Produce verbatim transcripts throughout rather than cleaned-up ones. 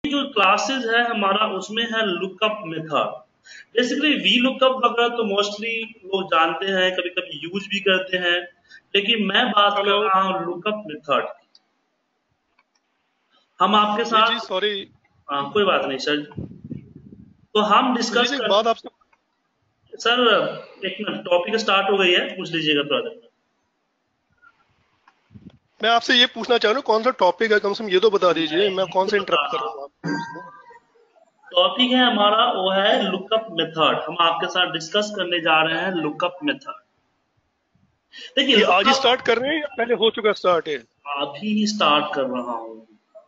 जो क्लासेस है हमारा उसमें है lookup method. Basically V lookup वगैरह तो मोस्टली लोग जानते हैं, कभी कभी यूज भी करते हैं, लेकिन मैं बात कर हेलो। रहा हूँ लुकअप मेथड की। हम आपके जी जी साथ सॉरी। आ, कोई बात नहीं सर। तो हम डिस्कस सुजीत एक कर बात आपसे। सर, एक मिनट, टॉपिक स्टार्ट हो गई है, पूछ लीजिएगा थोड़ा देर में। मैं आपसे ये पूछना चाह रहा हूँ कौन सा टॉपिक है, कम से कम ये तो बता मैं दीजिए, मैं यही कौन तो से बता इंटरप्ट कर रहा रहा हूँ। हूँ आपको इसमें। टॉपिक है हमारा वो है लुकअप मेथड। हम आपके साथ डिस्कस करने जा रहे हैं लुकअप मेथड। देखिए ये आज ही लुकअप स्टार्ट कर रहे हैं या पहले हो चुका स्टार्ट है? अभी ही स्टार्ट कर रहा हूँ।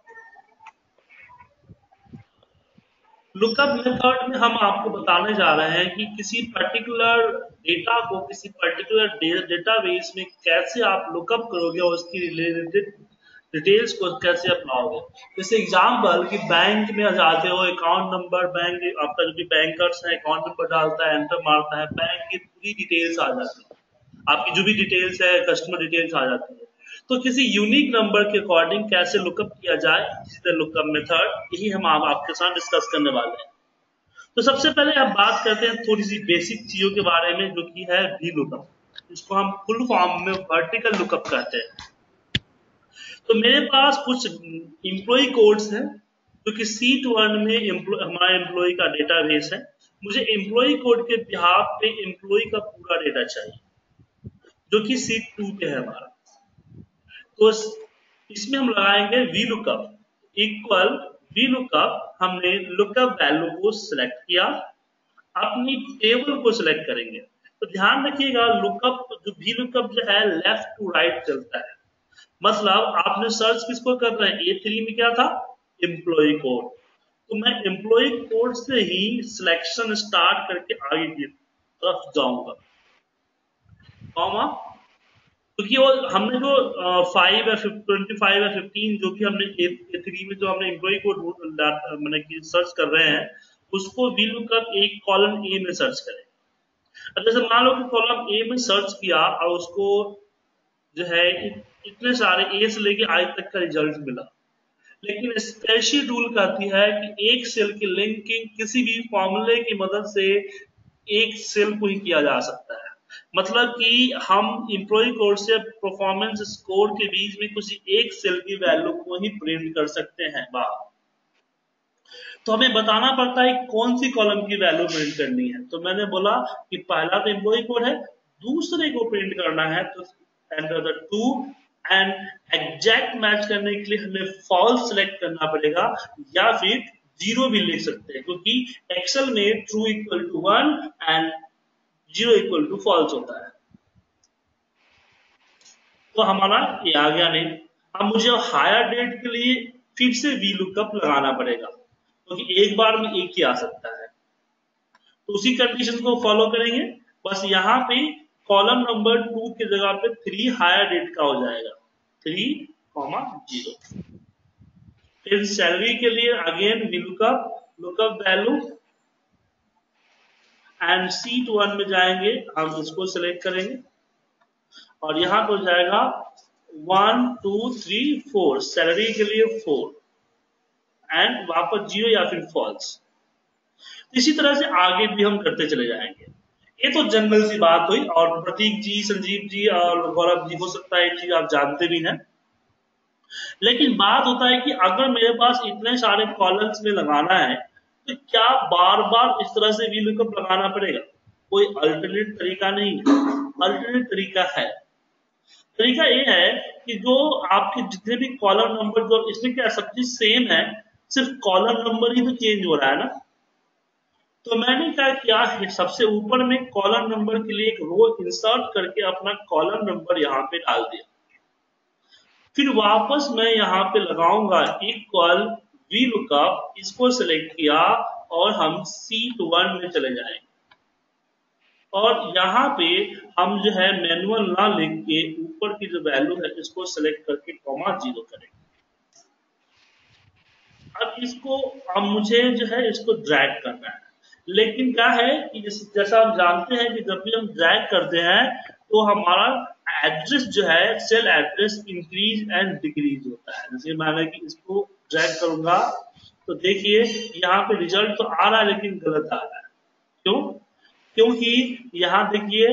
लुकअप मेथड में हम आपको बताने जा रहे हैं कि किसी पर्टिकुलर डेटा को किसी पर्टिकुलर डेटाबेस में कैसे आप लुकअप करोगे और उसकी रिलेटेड डिटेल्स को कैसे अपनाओगे। जैसे एग्जाम्पल कि बैंक में जाते हो, अकाउंट नंबर, बैंक आपका जो भी बैंकर्स है अकाउंट नंबर डालता है, एंटर मारता है, बैंक की पूरी डिटेल्स आ जाती है, आपकी जो भी डिटेल्स है कस्टमर डिटेल्स आ जाती है। तो किसी यूनिक नंबर के अकॉर्डिंग कैसे लुकअप किया जाए, इसी तरह लुकअप मेथड, यही हम आप, आपके साथ डिस्कस करने वाले हैं। तो सबसे पहले आप बात करते हैं थोड़ी सी बेसिक चीजों के बारे में, जो कि है वी लुकअप। इसको हम फुल फॉर्म में वर्टिकल लुकअप कहते हैं। तो मेरे पास कुछ एम्प्लॉय कोड्स हैं जो कि सीट वन में employ- हमारे एम्प्लॉय का डेटाबेस है। मुझे एम्प्लॉय कोड के बिहाफ पे एम्प्लॉय का पूरा डेटा चाहिए, जो कि सीट टू पे है हमारा। तो इसमें हम लगाएंगे V lookup equal V lookup. हमने लुकअप वैल्यू को सिलेक्ट किया, अपनी टेबल को सिलेक्ट करेंगे। तो ध्यान रखिएगा लुकअप जो वी लुकअप जो है लेफ्ट टू राइट चलता है। मतलब आपने सर्च किसको कर रहे हैं, ए थ्री में क्या था, एम्प्लॉय कोड। तो मैं एम्प्लॉय कोड से ही सिलेक्शन स्टार्ट करके आगे की तरफ जाऊंगा, कॉमा। क्योंकि वो हमने जो फाइव या ट्वेंटी फाइव या फिफ्टीन जो कि हमने ए थ्री में जो हमने एम्प्लॉय कोड मैंने कि सर्च कर रहे हैं, उसको वी लुकअप एक कॉलम ए में सर्च करें। अब जैसे मान लो कि कॉलम ए में सर्च किया और उसको जो है इत, इतने सारे ए से लेके आई तक का रिजल्ट मिला, लेकिन स्पेशल रूल कहती है कि एक सेल की लिंकिंग किसी भी फॉर्मूले की मदद से एक सेल को ही किया जा सकता है। मतलब कि हम एम्प्लॉय कोड से परफॉर्मेंस स्कोर के बीच में कुछ एक सेल की वैल्यू को ही प्रिंट कर सकते हैं बाहर। तो हमें बताना पड़ता है कौन सी कॉलम की वैल्यू प्रिंट करनी है। तो मैंने बोला कि पहला तो एम्प्लॉय कोड है, दूसरे को प्रिंट करना है तो enter the two, and exact match करने के लिए हमें फॉल्स सेलेक्ट करना पड़ेगा, या फिर जीरो भी लिख सकते हैं, क्योंकि एक्सेल में true equal to one and zero equal to false होता है। तो हमारा ये आ गया नहीं। अब मुझे हायर डेट के लिए फिर से वी लुकअप लगाना पड़ेगा, क्योंकि तो एक बार में एक ही आ सकता है। तो उसी कंडीशन को फॉलो करेंगे। बस यहाँ पे कॉलम नंबर टू की जगह पे थ्री हायर डेट का हो जाएगा, थ्री कॉमा जीरो। फिर सैलरी के लिए again V lookup lookup value and sheet one में जाएंगे, हम इसको सिलेक्ट करेंगे और यहाँ पे हो जाएगा one two three four, salary के लिए फोर एंड वापस जीरो या फिर फॉल्स। इसी तरह से आगे भी हम करते चले जाएंगे। ये तो जनरल सी बात हुई, और प्रतीक जी, संजीव जी और गौरव जी, हो सकता है ये चीज आप जानते भी हैं। लेकिन बात होता है कि अगर मेरे पास इतने सारे कॉलम्स में लगाना है, तो क्या बार बार इस तरह से वी लुकअप लगाना पड़ेगा? कोई अल्टरनेट तरीका नहीं है। अल्टरनेट तरीका है। तरीका ये है कि जो आपके जितने भी कॉलम नंबर, जो इसमें क्या सब चीज सेम है, सिर्फ कॉलम नंबर ही तो चेंज हो रहा है ना। तो मैंने क्या किया, सबसे ऊपर में कॉलम नंबर के लिए एक रो इंसर्ट करके अपना कॉलम नंबर यहाँ पे डाल दिया। फिर वापस मैं यहाँ पे लगाऊंगा इक्वल वी लुकअप, इसको सिलेक्ट किया और हम सीट वन में चले जाएंगे। और यहाँ पे हम जो है मैनुअल ना लिख के ऊपर की जो वैल्यू है इसको सिलेक्ट करके कॉमा जीरो करेंगे। अब इसको अब मुझे जो है इसको ड्रैग करना है। लेकिन क्या है कि जैसा हम जानते हैं कि जब भी हम ड्रैग करते हैं तो हमारा एड्रेस जो है, cell address increase and decrease होता है। जैसे मैंने कि इसको ड्रैग करूंगा तो देखिए यहाँ पे रिजल्ट तो आ रहा है लेकिन गलत आ रहा है। क्यों? क्योंकि यहाँ देखिए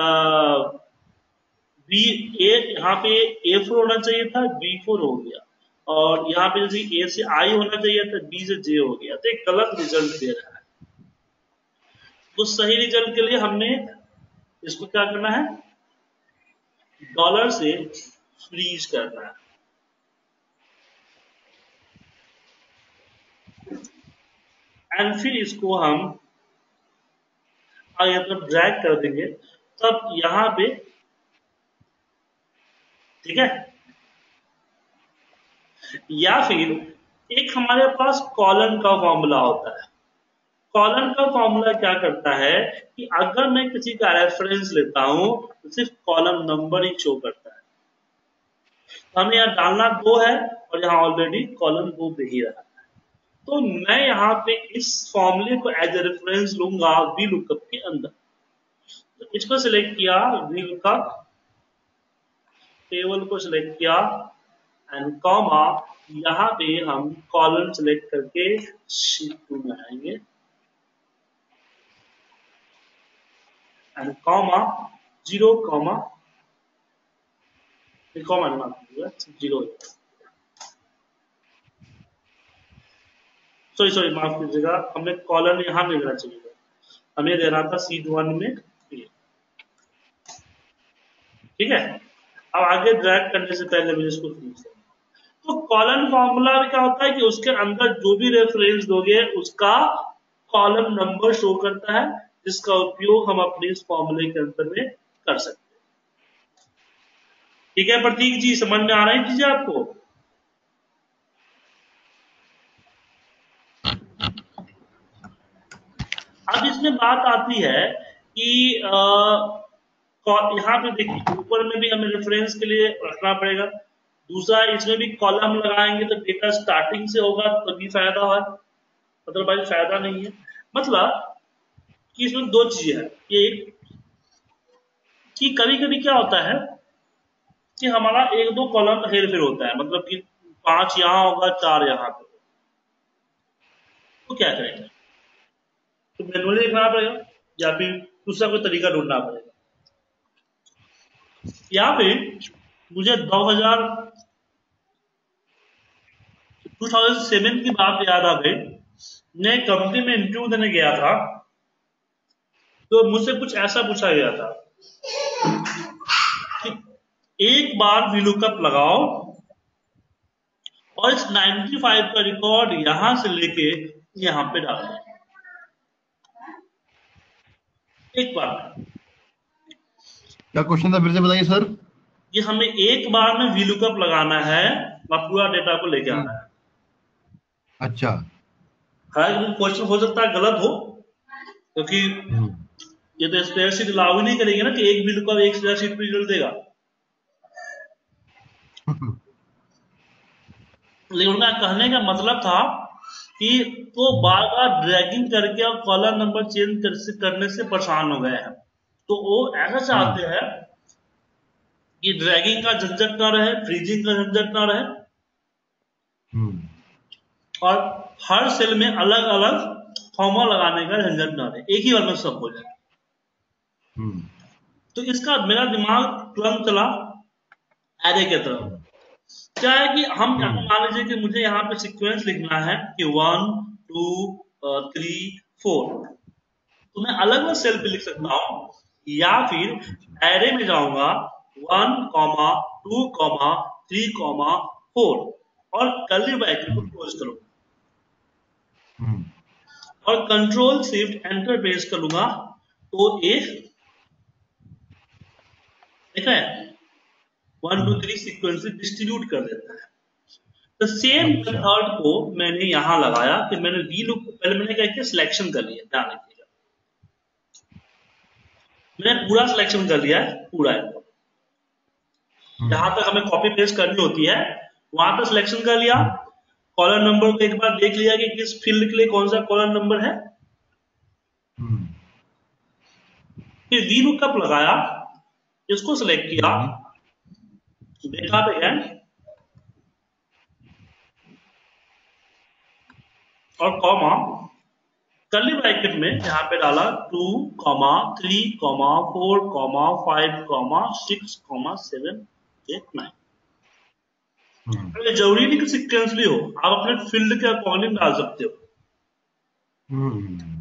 बी ए, यहाँ पे ए फोर होना चाहिए था, बी फोर हो गया, और यहाँ पे जैसे ए से आई होना चाहिए था, बी से जे हो गया, तो एक गलत रिजल्ट दे रहा है। तो सही रिजल्ट के लिए हमने इसको क्या करना है, डॉलर से फ्रीज करना है। एंड फिर इसको हम आगे तरफ ड्रैग कर देंगे, तब यहां पे ठीक है, या फिर एक हमारे पास कॉलन का फॉर्मूला होता है। कॉलन का फॉर्मूला क्या करता है कि अगर मैं किसी का रेफरेंस लेता हूं तो सिर्फ कॉलम नंबर ही शो करता है। तो हमें यहाँ डालना दो है और यहाँ ऑलरेडी कॉलम दो दे ही रहा है। तो मैं यहाँ पे इस फॉर्मूले को एज ए रेफरेंस लूंगा वी लुकअप के अंदर। तो इसको सिलेक्ट किया, वी लुकअप टेबल को सिलेक्ट किया एंड कॉमा, यहाँ पे हम कॉलम सिलेक्ट करके शीट टू में आएंगे and comma zero comma comma zero, sorry sorry माफ कीजिएगा, हमें कॉलम यहाँ पे देना चाहिए था, हमें देना था सीट वन में, ठीक है। अब आगे ड्रैग करने से पहले मुझे इसको फिनिश करना। तो कॉलम फॉर्मूला में क्या होता है कि उसके अंदर जो भी रेफरेंस दोगे उसका कॉलम नंबर शो करता है, जिसका उपयोग हम अपने इस फॉर्मूले के अंदर में कर सकते हैं। ठीक है प्रतीक जी, समझ में आ रही चीजें आपको? अब इसमें बात आती है कि यहाँ पे देखिए ऊपर में भी हमें रेफरेंस के लिए रखना पड़ेगा, दूसरा इसमें भी कॉलम लगाएंगे तो डेटा स्टार्टिंग से होगा तभी फायदा है, अदरवाइज फायदा नहीं है। मतलब कि इसमें दो चीजें हैं, एक कि कभी कभी क्या होता है कि हमारा एक दो कॉलम हेर फेर होता है, मतलब कि पांच यहां होगा चार यहां पे, तो क्या करेंगे, तो मैनुअली लिखना पड़ेगा या फिर दूसरा कोई तरीका ढूंढना पड़ेगा। या फिर मुझे दो हजार टू थाउजेंड सेवन की बात याद आ गई, मैं कंपनी में इंटरव्यू देने गया था, तो मुझसे कुछ ऐसा पूछा गया था कि एक बार वीलुकअप लगाओ और इस पचानवे का रिकॉर्ड यहां से लेके यहां पे डाल दो, एक बार। क्या क्वेश्चन था, फिर से बताइए सर। ये हमें एक बार में वीलुकअप लगाना है और पूरा डेटा को लेके आना है। अच्छा, हालांकि क्वेश्चन हो सकता है गलत हो, क्योंकि ये तो स्प्रेडशीट अलाउ ही नहीं करेगी ना कि एक वीलुकअप एक स्प्रेडशीट पे रिजल्ट देगा। लेकिन उनका कहने का मतलब था कि वो बार बार ड्रैगिंग करके और कॉलम नंबर चेंज कर, करने से परेशान हो गए हैं, तो वो ऐसा चाहते हैं कि ड्रैगिंग का झंझट ना रहे, फ्रीजिंग का झंझट ना रहे, और हर सेल में अलग अलग फॉर्मा लगाने का झंझट ना रहे, एक ही बार में सब हो जाए। तो इसका मेरा दिमाग तुरंत चला एरे के तरफ। क्या है कि हम मान लीजिए कि मुझे यहाँ पे सीक्वेंस लिखना है कि वन टू थ्री फोर, तो मैं अलग अलग सेल पे लिख सकता हूँ, या फिर एरे में जाऊंगा one comma two comma three comma four और कर्ली ब्रैकेट को क्लोज करूंगा और कंट्रोल शिफ्ट एंटर प्रेस करूंगा, तो ये देखा है one two three sequence distribute कर देता है। तो सेम मेथड को मैंने यहां लगाया कि मैंने वी लुक पहले मैंने क्या किया, सिलेक्शन कर लिया, ध्यान रखिएगा मैंने पूरा सिलेक्शन कर लिया है, पूरा है जहां तक हमें कॉपी पेस्ट करनी होती है वहां तक सिलेक्शन कर लिया, कॉलम नंबर को एक बार देख लिया कि किस फील्ड के लिए कौन सा कॉलम नंबर है, फिर वी लुकअप लगाया, इसको सिलेक्ट किया, देखा पे है और कॉमा कर्ली ब्रैकेट में यहाँ पे डाला two comma three comma four comma five comma six comma seven eight nine. Hmm, ये जरूरी नहीं कि सिक्वेंसली हो, आप अपने फील्ड के अकॉर्डिंग डाल सकते हो। हम्म,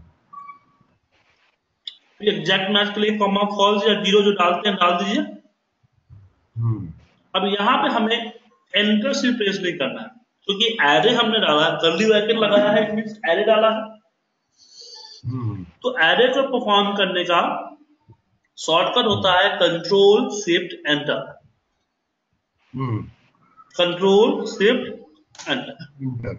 एग्जैक्ट मैच के लिए कॉमा फॉल्स या जीरो जो डालते हैं डाल दीजिए। हम्म, अब यहाँ पे हमें एंटर से प्रेस नहीं करना है, क्योंकि एरे हमने डाला है, कर्ली ब्रैकेट लगाया है, इट मींस एरे डाला है। हम्म, तो एरे को परफॉर्म करने का शॉर्टकट होता है control shift enter, hmm, control shift enter. Enter,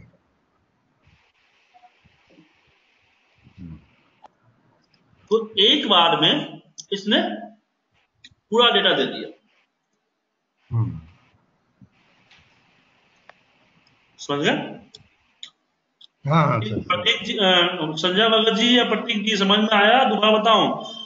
तो एक बार में इसने पूरा डेटा दे दिया। हम्म, समझ गए? हाँ हाँ सर समझ प्रतीक जी, अ, संजय भगत जी या प्रतीक जी समझ में आया? दोबारा बताऊं?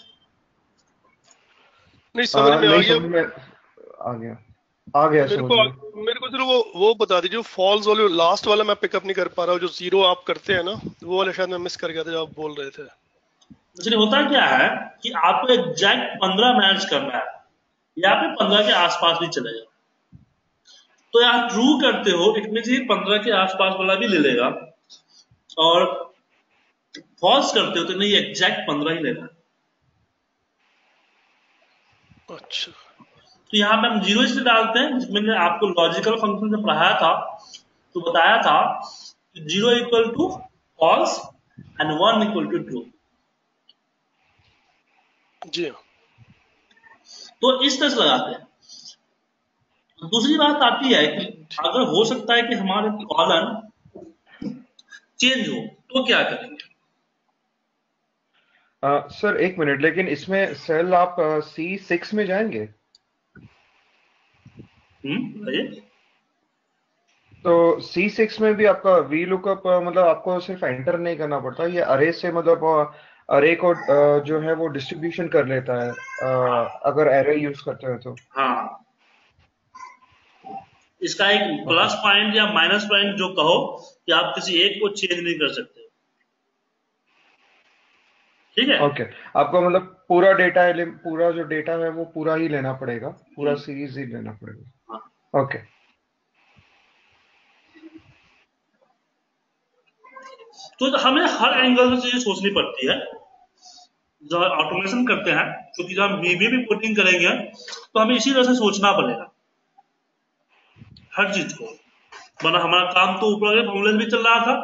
नहीं, समझ आ, में आ नहीं गया। समझ में आ गया आ गया मेरे समझ को में। मेरे को सिर्फ वो वो बता दीजिए, फॉल्स वाले लास्ट वाला मैं पिकअप नहीं कर पा रहा हूँ, जो जीरो आप करते हैं ना, वो वाला शायद मैं मिस कर गया था जो आप बोल रहे थे। एक्चुअली होता क्या है कि आपको एग्जैक्ट पंद्रह मैच करना है, यहाँ पे पंद्रह के आसपास भी चलेगा। तो यहाँ ट्रू करते हो, इट मीन ये पंद्रह के आसपास वाला भी ले लेगा, और फॉल्स करते हो तो नहीं, एग्जैक्ट पंद्रह ही लेगा। अच्छा, तो यहाँ पे हम जीरो इसलिए डालते हैं, जिसमें मैंने आपको लॉजिकल फंक्शन से पढ़ाया था, तो बताया था zero equal to false and one equal to true. जी हाँ। तो इस तरह से लगाते हैं। दूसरी बात आती है कि अगर हो सकता है कि हमारे कॉलम चेंज हो, तो क्या करेंगे? आ, सर एक मिनट, लेकिन इसमें सेल आप सी सिक्स में जाएंगे हम्म बताइए। तो सी सिक्स में भी आपका वी लुकअप, मतलब आपको सिर्फ एंटर नहीं करना पड़ता, ये अरे से मतलब अरे को आ, जो है वो डिस्ट्रीब्यूशन कर लेता है, आ, अगर अरे यूज करते हो तो। हाँ, इसका एक ओके प्लस पॉइंट या माइनस पॉइंट जो कहो कि आप किसी एक को चेंज नहीं कर सकते। ठीक है। ओके आपको मतलब पूरा डेटा, पूरा जो डेटा है वो पूरा ही लेना पड़ेगा, पूरा हम्म, सीरीज ही लेना हाँ। पड़ेगा। ओके तो हमें हर एंगल से चीजें सोचनी पड़ती है जब ऑटोमेशन करते हैं, क्योंकि जब हम वीबी भी कोडिंग करेंगे तो हमें इसी तरह से सोचना पड़ेगा हर चीज को, वरना हमारा काम तो ऊपर के फॉर्मूले भी चल रहा था।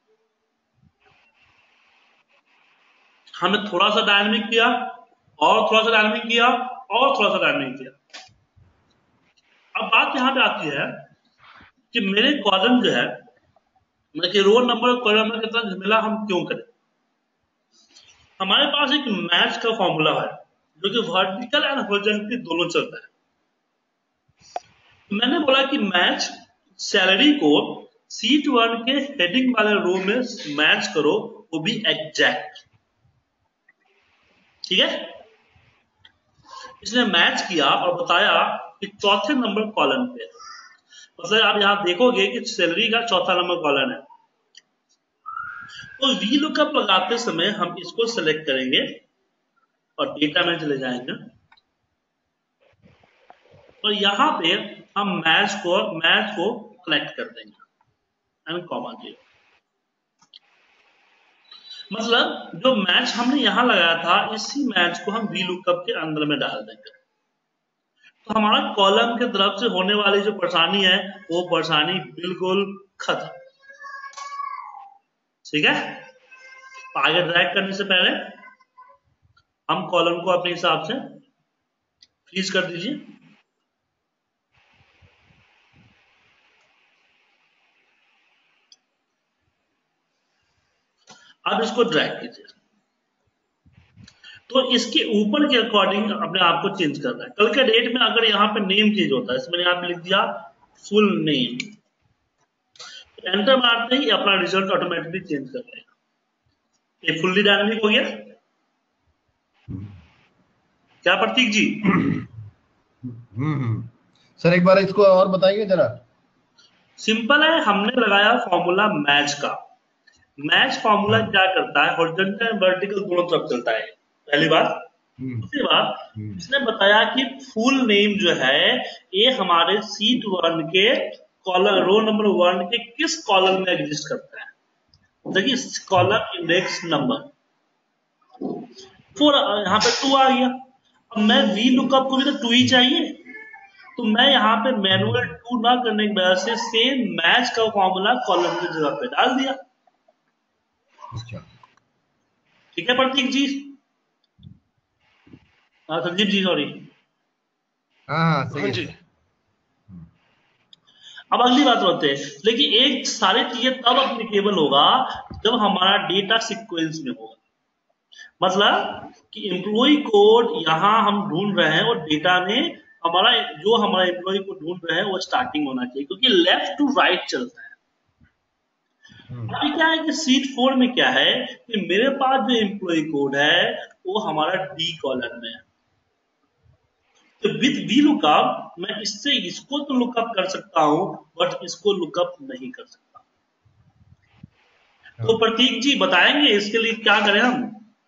हमने थोड़ा सा डायनामिक किया, और थोड़ा सा डायनामिक किया, और थोड़ा सा डायनामिक किया। अब बात यहां पे आती है कि मेरे कॉलम जो है, मतलब कि रोल नंबर और कॉलम नंबर कितना झमेला हम क्यों करें? हमारे पास एक मैच का फॉर्मूला है जो कि वर्टिकल एंड हॉरिजॉन्टली दोनों चलता है। तो मैंने बोला कि मैच सैलरी को सीट वन के हेडिंग वाले रो में मैच करो, वो भी एग्जैक्ट। ठीक है। इसने मैच किया और बताया कि चौथे नंबर कॉलम पे, मतलब आप यहां देखोगे कि सैलरी का चौथा नंबर कॉलम है। तो वी लुकअप लगाते समय हम इसको सेलेक्ट करेंगे और डेटा में चले जाएंगे, और यहां पे हम मैच को मैच को कनेक्ट कर देंगे एंड कॉमा जीरो। मतलब जो मैच हमने यहां लगाया था, इसी मैच को हम वी लुकअप के अंदर में डाल देंगे। तो हमारा कॉलम की तरफ से होने वाली जो परेशानी है, वो परेशानी बिल्कुल खत्म। ठीक है। आगे ड्रैग करने से पहले हम कॉलम को अपने हिसाब से फ्रीज कर दीजिए। अब इसको ड्रैग कीजिए। तो इसके ऊपर के अकॉर्डिंग अपने आप को चेंज करना है। कल के डेट में अगर यहाँ पे नेम चेंज होता है, इसमें यहाँ पे लिख दिया फुल नेम, एंटर मारते ही अपना रिजल्ट ऑटोमेटिकली चेंज कर लेगा। ये फुल्ली डायनामिक हो गया क्या प्रतीक जी? हम्म सर एक बार इसको और बताइए जरा। सिंपल है, हमने लगाया फॉर्मूला मैच का। मैच फॉर्मूला हाँ क्या करता है, हॉरिजॉन्टल एंड वर्टिकल दोनों तरफ चलता है, पहली बात। हम्म, दूसरी बात, हम्म, इसने बताया कि फुल नेम जो है ये हमारे सीट वन के कॉलम, रो नंबर वन के किस कॉलम में एग्जिस्ट करता है। देखिए कॉलम इंडेक्स नंबर फोर, यहाँ पे टू आ गया। अब मैं वी लुकअप को भी तो टू ही चाहिए, तो मैं यहाँ पे मैनुअल हम्म, टू ना करने की वजह से सेम मैच का फॉर्मूला कॉलम की जगह पे डाल दिया। अच्छा ठीक है प्रतीक जी, हाँ संदीप जी सॉरी। हाँ हाँ सही हाँ है जी। सर। हम्म, अब अगली बात होते हैं, लेकिन एक सारी चीजें तब अप्लीकेबल होगा जब हमारा डेटा सीक्वेंस में होगा। मतलब कि एम्प्लॉय कोड यहाँ हम ढूंढ रहे हैं और डेटा में हमारा जो हमारा एम्प्लॉय को ढूंढ रहे हैं वो स्टार्टिंग होना चाहिए, क्योंकि लेफ्ट टू राइट चलता है। हम्म, अभी क्या है कि सीट फोर में क्या है कि मेरे पास जो एम्प्लॉय कोड है वो हमारा डी कॉलम में है। तो विद वी लुकअप मैं इससे इसको तो लुकअप कर सकता हूं, बट इसको लुकअप नहीं कर सकता। तो हाँ प्रतीक जी बताएंगे इसके लिए क्या करें हम।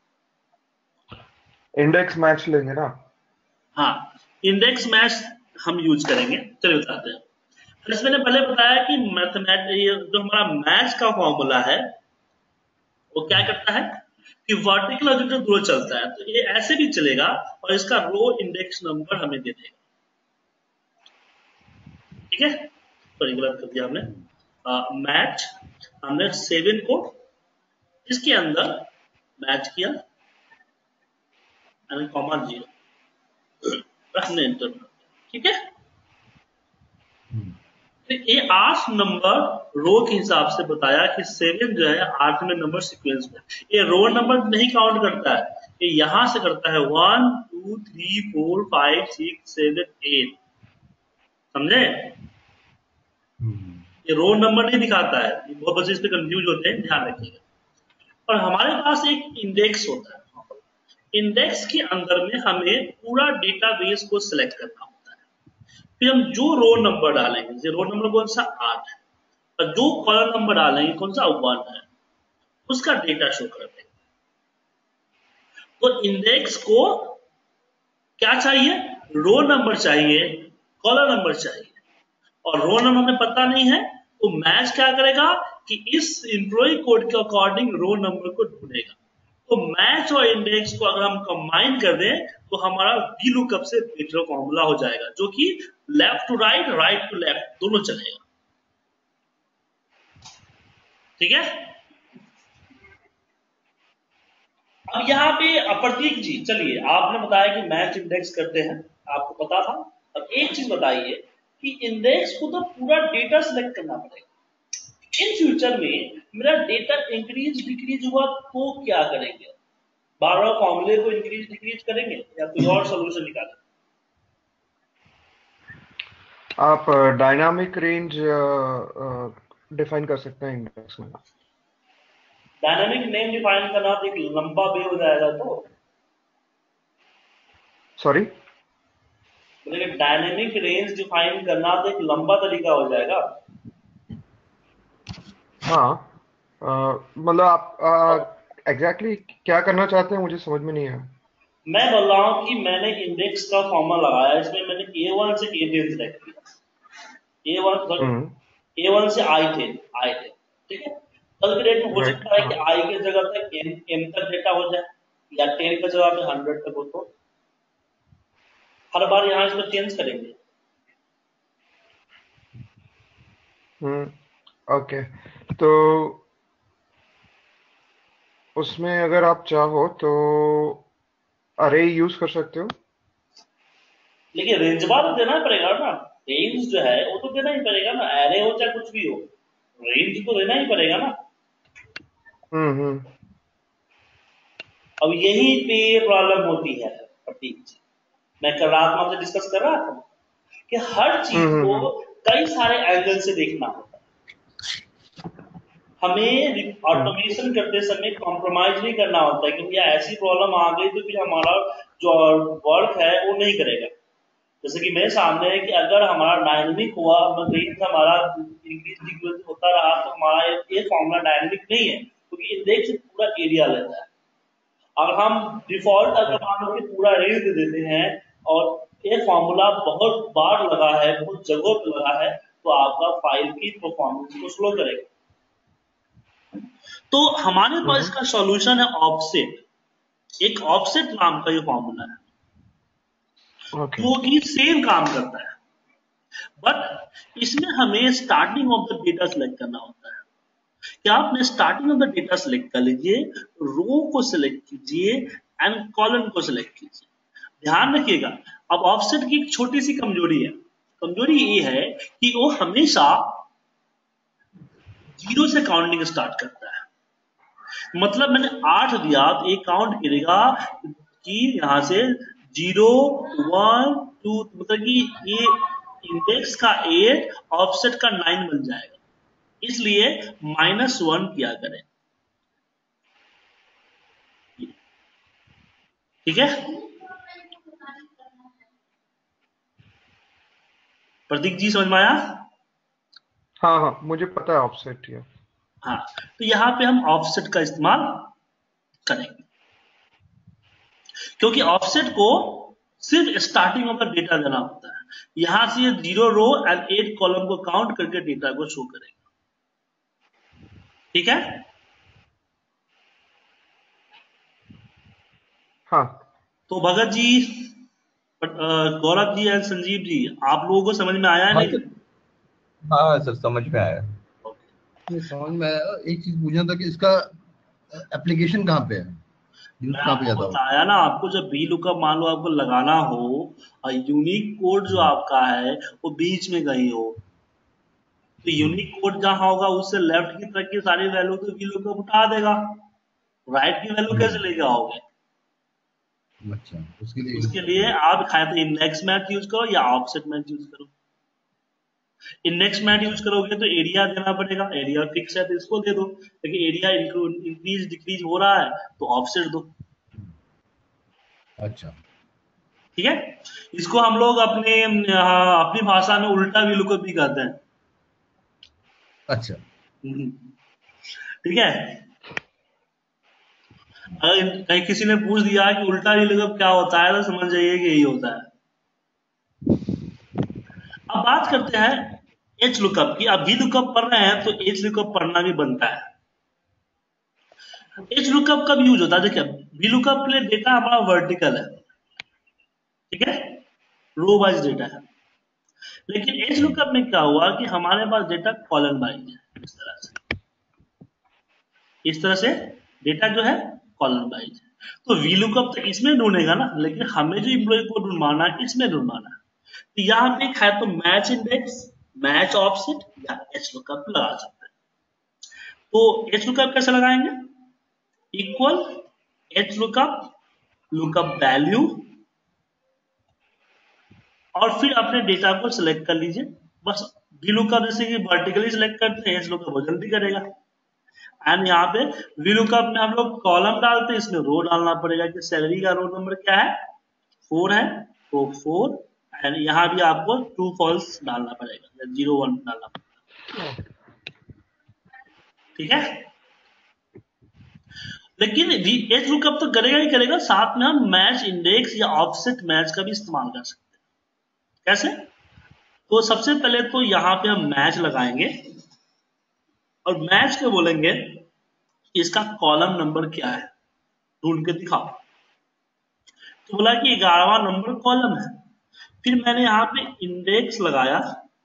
इंडेक्स मैच लेंगे ना। हाँ, इंडेक्स मैच हम यूज करेंगे, चलिए बताते हैं। जैसे मैंने पहले बताया कि मैथमेट ये जो हमारा मैच का फॉर्मूला है वो क्या करता है कि वर्टिकल और जो रो चलता है, तो ये ऐसे भी चलेगा और इसका रो इंडेक्स नंबर हमें दे देगा। ठीक है, सॉरी गलत कर दिया हमने। हम्म, मैच हमने सेवन को इसके अंदर मैच किया, कॉमा जीरो, हमने एंटर कर दिया। ठीक है, हम्म, तो ये आठ नंबर रो के हिसाब से बताया कि सेवन जो है आठवें नंबर सीक्वेंस में। ये रो नंबर नहीं काउंट करता है, ये यहां से करता है one two three four five six seven eight, समझे। हम्म, ये रो नंबर नहीं दिखाता है, ये बहुत बच्चे इस पे कंफ्यूज होते हैं, ध्यान रखिएगा। और हमारे पास एक इंडेक्स होता है, इंडेक्स के अंदर में हमें पूरा डेटाबेस को सिलेक्ट करना होता है। फिर हम जो रो नंबर डालेंगे, जैसे रो नंबर कौन सा आठ है, और जो कॉलम नंबर डालेंगे कौन सा वन है, उसका डेटा शो कर देंगे। तो इंडेक्स को क्या चाहिए, रो नंबर चाहिए, कॉलम नंबर चाहिए, और रो नंबर हमें पता नहीं है, तो मैच क्या करेगा कि इस एम्प्लॉय कोड के अकॉर्डिंग रो नंबर को ढूंढेगा। तो मैच और इंडेक्स को अगर हम कंबाइन कर दें तो हमारा वी लुकअप से बेटर फॉर्मूला हो जाएगा, जो कि left to right, right to left दोनों चलेगा। ठीक है, अब यहाँ पे प्रतीक जी चलिए, आपने बताया कि मैच इंडेक्स करते हैं, आपको पता था। अब एक चीज बताइए कि इंडेक्स को तो पूरा डेटा सिलेक्ट करना पड़ेगा। इन फ्यूचर में मेरा डेटा इंक्रीज डिक्रीज हुआ तो क्या करेंगे, बार बार फॉर्मूले को इंक्रीज डिक्रीज करेंगे या कोई और सोल्यूशन निकालेंगे। आप डायनामिक रेंज डिफाइन कर सकते हैं इंडेक्स में। डायनामिक नेम डिफाइन करना तो एक लंबा वे हो जाएगा, तो सॉरी। बोले डायनेमिक रेंज डिफाइन करना तो एक लंबा तरीका हो जाएगा। हाँ, अ, मतलब आप एग्जैक्टली exactly क्या करना चाहते हैं मुझे समझ में नहीं आया। मैं बोल रहा हूँ कि मैंने इंडेक्स का फॉर्मूला लगाया, इसमें मैंने ए वन से ए टेन सेलेक्ट किया, A one hmm, sorry A one से आई टेन, आई टेन। ठीक है, कल के डेट में हो राइट, सकता है हाँ। कि आई के जगह तक एम एम तक डेटा हो जाए, या टेन की जगह पे हंड्रेड तक हो, तो हर बार यहाँ इसमें चेंज करेंगे। Hmm, okay. तो उसमें अगर आप चाहो तो अरे यूज कर सकते हो। लेकिन रेंज बार तो देना ही पड़ेगा ना, रेंज जो है वो तो देना ही पड़ेगा ना, एरे हो चाहे कुछ भी हो, रेंज तो देना ही पड़ेगा ना। हम्म, हम्म, अब यही पे प्रॉब्लम होती है प्रतीक जी, मैं कल रात में आपसे डिस्कस कर रहा था कि हर चीज हम्म, को हम्म, कई सारे एंगल से देखना होता है। हमें हम्म, ऑटोमेशन करते समय कॉम्प्रोमाइज नहीं करना होता है, क्योंकि ऐसी प्रॉब्लम आ गई तो फिर हमारा जो वर्क है वो नहीं करेगा। जैसे कि मेरे सामने है कि अगर हमारा डायनेमिक हुआ, रेंज हमारा इंक्रीज डिक्रीज होता रहा, तो हमारा ये फॉर्मूला डायनेमिक नहीं है, क्योंकि इंडेक्स पूरा एरिया लेता है। अगर हम डिफॉल्ट अगर मान लो कि पूरा रेंज दे देते हैं और ये फॉर्मूला बहुत बार लगा है, बहुत जगहों पे लगा है, तो आपका फाइल की परफॉर्मेंस को स्लो करेगा। तो हमारे पास इसका सॉल्यूशन है ऑफसेट। एक ऑफसेट नाम का ये फॉर्मूला है ओके जो कि सेम काम करता है, बट इसमें हमें starting of the data select करना होता है। क्या आपने starting of the data select कर लीजिए, रो को सिलेक्ट कीजिए एंड कॉलम को सिलेक्ट कीजिए। ध्यान रखिएगा, अब ऑफसेट की एक छोटी सी कमजोरी है। कमजोरी ये है कि वो हमेशा जीरो से काउंटिंग स्टार्ट करता है। मतलब मैंने आठ दिया तो एक काउंट करेगा कि यहां से जीरो वन टू, मतलब कि ये इंडेक्स का एट ऑफसेट का नाइन बन जाएगा, इसलिए माइनस वन किया करें। ठीक है, प्रतीक जी समझ में आया? हाँ हाँ मुझे पता है ऑफसेट ये। हाँ, तो यहां पे हम ऑफसेट का इस्तेमाल करेंगे, क्योंकि ऑफसेट को सिर्फ स्टार्टिंग ऑफ द डेटा देना होता है। यहां से ये zero row and eight column को काउंट करके डेटा को शो करेगा। ठीक है, हाँ तो भगत जी, गौरव जी एंड संजीव जी, आप लोगों को समझ में आया है हाँ नहीं? सर, हाँ सर समझ में आया। ये समझ में आया। एक चीज पूछना था कि इसका एप्लीकेशन कहाँ पे है, यूज मैं कहाँ पे आपको ज्यादा होता बताया ना, आपको जब वी लुकअप मान लो आपको लगाना हो और यूनिक कोड जो आपका है वो बीच में कहीं हो, तो यूनिक कोड जहां होगा उससे लेफ्ट की तरफ की सारी वैल्यू तो वी लुकअप उठा देगा, राइट की वैल्यू कैसे लेके आओगे? है? अच्छा, उसके लिए उसके लिए आप खाए तो इंडेक्स मैच यूज करो या ऑफसेट मैच यूज करो। इंडेक्स मैच यूज करोगे तो एरिया देना पड़ेगा, एरिया फिक्स है तो इसको दे दो, लेकिन एरिया इंक्रीज डिक्रीज हो रहा है तो ऑफसेट दो। अच्छा ठीक है, इसको हम लोग अपने यहाँ अपनी भाषा में उल्टा वी लुकअप भी कहते हैं। अच्छा हम्म, ठीक है, अगर कहीं किसी ने पूछ दिया कि उल्टा वी लुकअप क्या होता है तो समझ जाइए कि यही होता है। अब बात करते हैं एच लुकअप की। अब वी लुकअप पढ़ रहे हैं तो एच लुकअप पढ़ना भी बनता है। एच लुकअप कब यूज होता है? देखिए, वी लुकअप के लिए डेटा हमारा वर्टिकल है, ठीक है, रो वाइज डेटा है, लेकिन एच लुकअप में क्या हुआ कि हमारे पास डेटा कॉलम वाइज है। इस तरह से इस तरह से डेटा जो है कॉलम वाइज है, तो वी लुकअप तो इसमें ढूंढेगा ना, लेकिन हमें जो इम्प्लॉय को ढूंढवाना है इसमें ढूंढवाना है। तो यहाँ पे है तो मैच इंडेक्स, मैच ऑफसेट या एच लुकअप लगा सकते हैं। तो एच लुकअप कैसे लगाएंगे? Equal H lookup lookup value, और फिर अपने डेटा को सिलेक्ट कर लीजिए। बस वी लुकअप जैसे कि वर्टिकली सिलेक्ट करते हैं, एच लुकअप वो जल्दी करेगा। एंड यहाँ पे वी लुकअप में हम लोग कॉलम डालते हैं, इसमें रो डालना पड़ेगा कि सैलरी का रोल नंबर क्या है, फोर है, तो फोर, एंड यहाँ भी आपको ट्रू फॉल्स डालना पड़ेगा या जीरो वन डालना पड़ेगा। ठीक है, लेकिन एच लुकअप तो करेगा ही करेगा, साथ में हम मैच इंडेक्स या ऑफसेट मैच का भी इस्तेमाल कर सकते हैं। कैसे? तो सबसे पहले तो यहाँ पे हम मैच लगाएंगे और मैच के बोलेंगे इसका कॉलम नंबर क्या है, ढूंढ के दिखाओ। तो बोला कि ग्यारहवां नंबर कॉलम है। फिर मैंने यहाँ पे इंडेक्स लगाया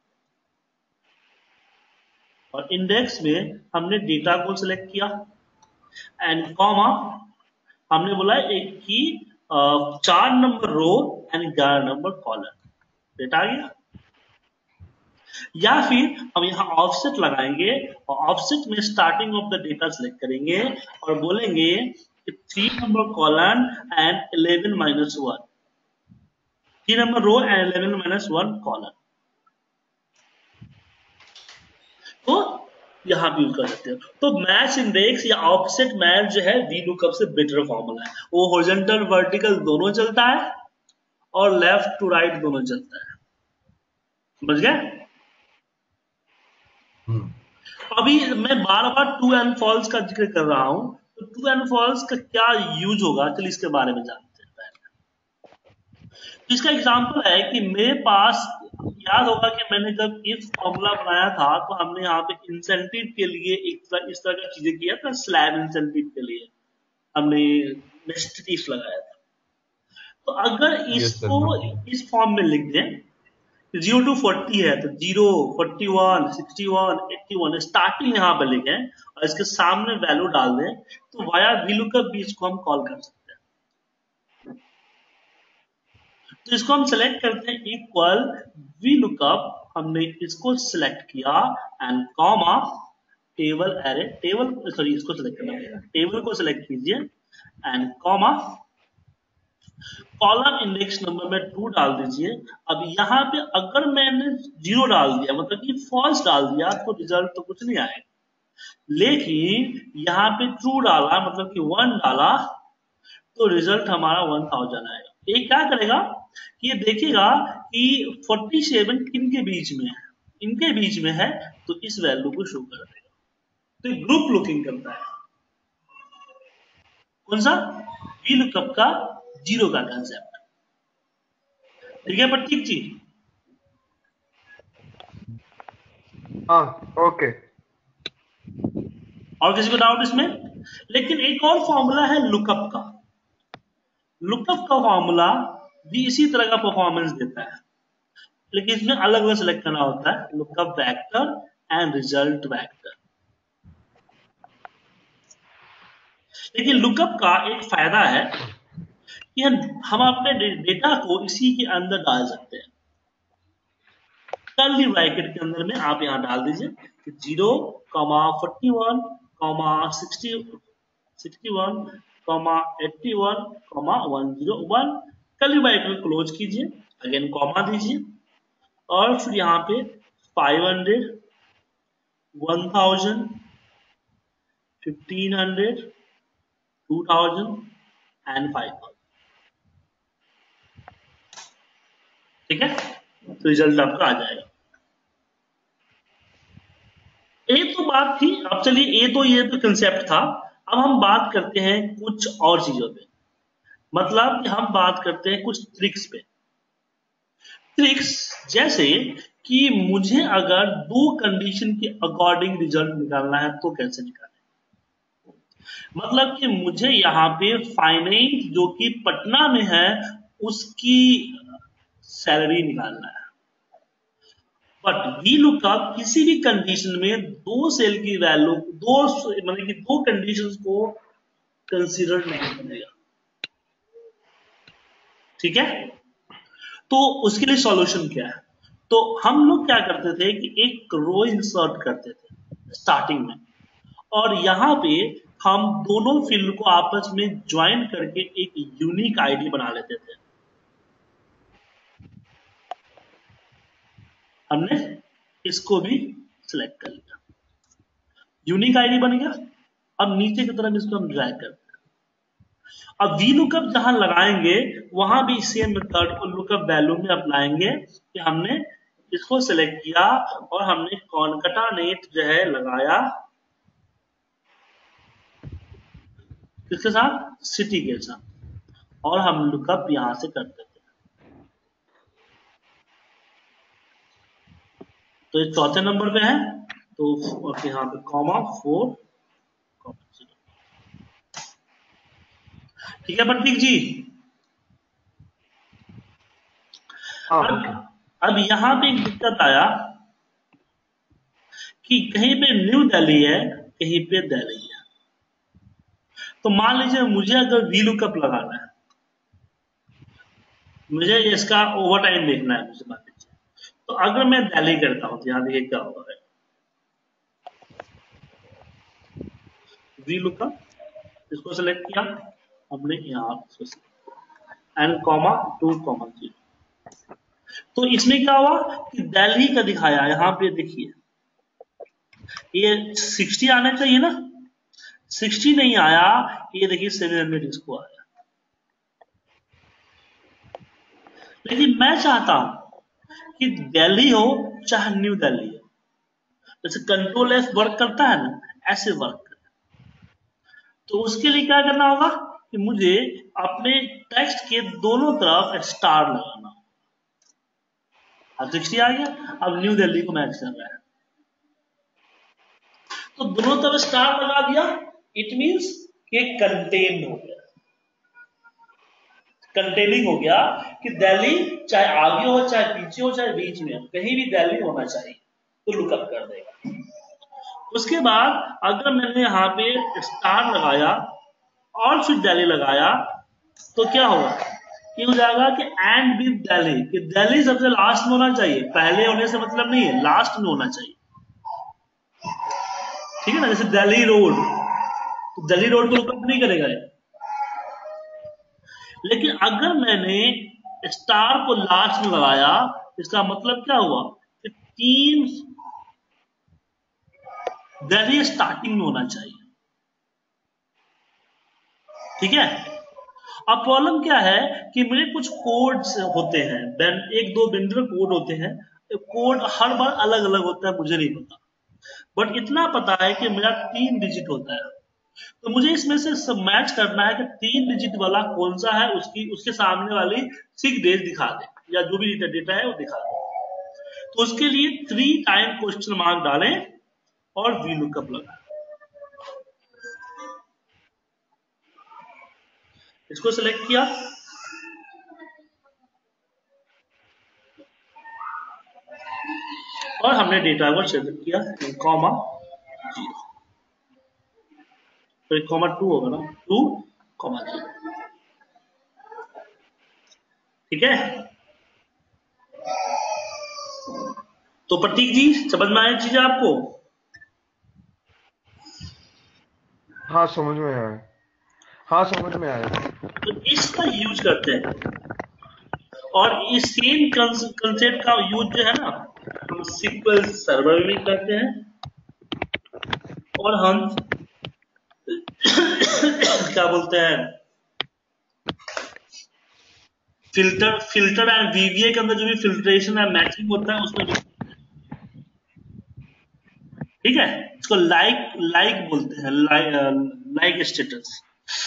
और इंडेक्स में हमने डेटा को सिलेक्ट किया एंड कॉमा हमने बोला एक की चार नंबर रो एंड ग्यारह नंबर कॉलम, डेटा आ गया। या फिर हम यहाँ ऑफसेट लगाएंगे और ऑफसेट में starting of the data select करेंगे और बोलेंगे कि three number column and eleven minus one, three number row and eleven minus one column. तो यहाँ भी यूज कर सकते हो। तो मैच इंडेक्स या ऑफसेट मैच जो है वी लुकअप से बेटर फॉर्मूला है। वो हॉरिजॉन्टल वर्टिकल दोनों चलता है और लेफ्ट टू राइट दोनों चलता है। समझ गए? अभी मैं बार बार ट्रू एंड फॉल्स का जिक्र कर रहा हूं, तो ट्रू एंड फॉल्स का क्या यूज होगा, चलिए इसके बारे में जानते हैं पहले। तो इसका एग्जांपल है कि मेरे पास, याद होगा कि मैंने जब इफ फॉर्मूला बनाया था तो हमने यहाँ पे इंसेंटिव के लिए एक तरह, इस तरह की चीजें किया था। स्लैब इंसेंटिव के लिए हमने नेस्टेड इफ लगाया था। तो अगर यस सर, इसको बिल्कुल। इस फॉर्म में लिख दें, जीरो टू फोर्टी है तो zero, forty one, sixty one, eighty one starting यहाँ पे लिखें और इसके सामने वैल्यू डाल दें, तो वाया वीलुकअप भी इसको हम कॉल कर सकते हैं। तो इसको हम सेलेक्ट करते हैं इक्वल वीलुकअप, हमने इसको सिलेक्ट किया and comma table array, table sorry इसको सिलेक्ट करना पड़ेगा, टेबल को सिलेक्ट कीजिए and comma column index number में टू डाल दीजिए। अब यहाँ पे अगर मैंने जीरो डाल दिया, मतलब कि फॉल्स डाल दिया, तो रिजल्ट तो कुछ नहीं आएगा। लेकिन यहाँ पे ट्रू डाला, मतलब कि वन डाला, तो रिजल्ट हमारा वन थाउजेंड आएगा। ये क्या करेगा कि ये देखेगा कि फोर्टी सेवन किनके बीच में है, इनके बीच में है, तो इस वैल्यू को शो कर देगा। तो ये ग्रुप लुकिंग करता है। कौन सा? वीलुकअप का जीरो का कंसेप्ट। ठीक है प्रतीक जी? हाँ, ओके। और किसी को डाउट इसमें? लेकिन एक और फॉर्मूला है लुकअप का। लुकअप का फॉर्मूला भी इसी तरह का परफॉर्मेंस देता है, लेकिन इसमें अलग अलग सेलेक्ट करना होता है, lookup vector and result vector. लेकिन लुकअप का एक फायदा है कि हम अपने डेटा को इसी के अंदर डाल सकते हैं। कर्ली ब्रैकेट के अंदर में आप यहां डाल दीजिए zero comma forty one comma sixty sixty one comma eighty one comma one zero one. Curly bracket close कीजिए, अगेन कॉमा दीजिए और फिर यहाँ पे five hundred, one thousand, fifteen hundred, two thousand and five thousand. ठीक है, तो result आपका आ जाएगा। ये तो बात थी। अब चलिए, ये तो ये तो कंसेप्ट था। अब हम बात करते हैं कुछ और चीजों पे, मतलब कि हम बात करते हैं कुछ ट्रिक्स पे। ट्रिक्स जैसे कि मुझे अगर दो कंडीशन के अकॉर्डिंग रिजल्ट निकालना है तो कैसे निकालें। मतलब कि मुझे यहाँ पे फाइनाइट जो कि पटना में है उसकी सैलरी निकालना है, बट वीलुकअप किसी भी कंडीशन में दो सेल की वैल्यू, दो मतलब कि दो कंडीशंस को कंसीडर नहीं करेगा। ठीक है, तो उसके लिए सॉल्यूशन क्या है? तो हम लोग क्या करते थे कि एक रो इंसर्ट करते थे स्टार्टिंग में, और यहाँ पे हम दोनों फील्ड को आपस में ज्वाइन करके एक यूनिक आईडी बना लेते थे। हमने इसको भी सिलेक्ट कर लिया, यूनिक आईडी बन गया। अब नीचे की तरफ इसको हम ड्रैग करते हैं। अब वी लुकअप जहां लगाएंगे वहां भी सेम मेथड को लुकअप वैल्यू में अपनाएंगे कि हमने इसको सिलेक्ट किया और हमने कॉनकैटिनेट जो है लगाया किसके साथ? सिटी के साथ, और हम लुकअप यहां से करते थे। तो ये चौथे नंबर पे है, तो यहाँ पे कॉमा फोर, ठीक है प्रतीक जी? हाँ, अब अब यहां पे एक दिक्कत आया कि कहीं पे न्यू दिल्ली है, कहीं पे दिल्ली है। तो मान लीजिए मुझे अगर वी लुकअप लगाना है, मुझे इसका ओवर टाइम देखना है, मुझे मान लीजिए, तो अगर मैं दिल्ली करता हूं तो यहां देखिए क्या होगा। वी लुकअप, इसको सेलेक्ट किया हमने, यहाँ and comma two comma zero. तो इसमें क्या हुआ कि दिल्ली का दिखाया, यहाँ पे देखिए ये सिक्सटी आना चाहिए ना, सिक्सटी नहीं आया, ये देखिए सेवन हंड्रेड इसको आया। लेकिन मैं चाहता हूं कि दिल्ली हो चाहे न्यू दिल्ली हो, जैसे कंट्रोल एफ वर्क करता है ना, ऐसे वर्क करे। तो उसके लिए क्या करना होगा कि मुझे अपने टेक्स्ट के दोनों तरफ स्टार लगाना। अब सिक्सटी आ गया, अब न्यू दिल्ली को मैच कर रहा है, तो दोनों तरफ स्टार लगा दिया, इट मींस कि कंटेन हो गया, कंटेनिंग हो गया कि दिल्ली चाहे आगे हो चाहे पीछे हो चाहे बीच में हो, कहीं भी दिल्ली होना चाहिए, तो लुकअप कर देगा। उसके बाद अगर मैंने यहाँ पे स्टार लगाया और फिर दिल्ली लगाया तो क्या होगा, ये हो जाएगा कि एंड विद दिल्ली, कि दिल्ली सबसे लास्ट में होना चाहिए, पहले होने से मतलब नहीं है, लास्ट में होना चाहिए, ठीक है ना। जैसे दिल्ली रोड, तो दिल्ली रोड को लुकअप नहीं करेगा ये। लेकिन अगर मैंने स्टार को लास्ट में लगाया, इसका मतलब क्या हुआ कि तीन दिल्ली स्टार्टिंग में होना चाहिए, ठीक है। अब प्रॉब्लम क्या है कि मेरे कुछ कोड्स होते हैं, एक दो बिंदु कोड होते हैं, कोड हर बार अलग अलग होता है, मुझे नहीं पता, बट इतना पता है कि मेरा तीन डिजिट होता है। तो मुझे इसमें से सब मैच करना है कि तीन डिजिट वाला कौन सा है, उसकी उसके सामने वाली सिक्स डेज दिखा दे, या जो भी डेटा है वो दिखा दे। तो उसके लिए थ्री टाइम क्वेश्चन मार्क डालें और वी लुकअप लगाएं। इसको सिलेक्ट किया, और हमने डेटा को सिलेक्ट किया, कॉमा जीरो, तो एक कॉमा टू होगा ना, टू कॉमा जीरो, ठीक है। तो प्रतीक जी समझ में आया चीज आपको? हाँ समझ में आया, हाँ समझ में आया। तो इसका यूज करते हैं, और इस सेम कंसेप्ट का यूज जो है ना हम सिक्वल सर्वर में करते हैं, और हम क्या बोलते हैं फिल्टर फिल्टर एंड वीवीए के अंदर जो भी फिल्ट्रेशन है मैचिंग होता है उसमें भी, ठीक है। इसको लाइक लाइक बोलते हैं, लाइक स्टेटस।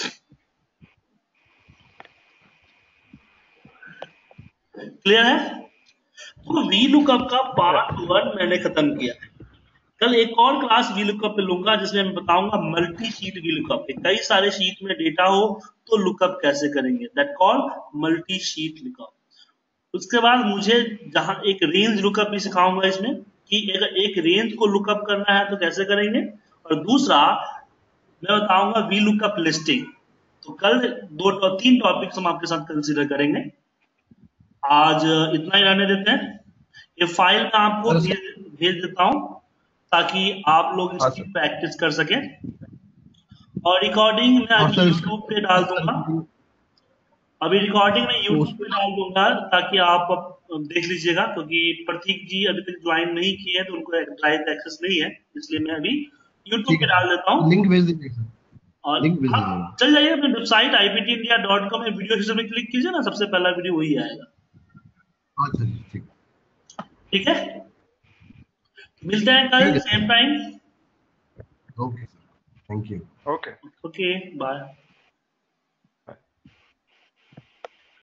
क्लियर है? तो वी लुकअप का पार्ट वन मैंने खत्म किया है। कल एक और क्लास वी लुकअप पे लूंगा जिसमें मैं बताऊंगा मल्टी शीट वी लुकअप। कई सारे शीट में डेटा हो तो लुकअप कैसे करेंगे, that call multi sheet lookup. उसके बाद मुझे जहां एक रेंज लुकअप भी सिखाऊंगा इसमें, कि अगर एक रेंज को लुकअप करना है तो कैसे करेंगे, और दूसरा मैं बताऊंगा वी लुकअप लिस्टिंग। तो कल दो तीन टॉपिक्स हम आपके साथ कंसीडर करेंगे। आज इतना ही रहने देते हैं, ये फाइल मैं आपको भेज, भेज देता हूं ताकि आप लोग इसकी प्रैक्टिस कर सकें, और रिकॉर्डिंग मैं अभी यूट्यूब पे डाल दूंगा। अभी रिकॉर्डिंग में यूट्यूब पे डाल दूंगा ताकि आप देख लीजिएगा, क्योंकि प्रतीक जी अभी तक ज्वाइन नहीं किए हैं तो उनको ड्राइव एक्सेस नहीं है, इसलिए मैं अभी यूट्यूब पे डाल देता हूँ। लिंक भेज दीजिए, और लिंक भेज हाँ, चल जाइए अपनी website I P T India dot com में वीडियो हिस्ट्री में क्लिक कीजिए ना, सबसे पहला वीडियो वही आएगा। अच्छा ठीक ठीक है, मिलते हैं कल same time. Okay, thank you. Okay okay bye.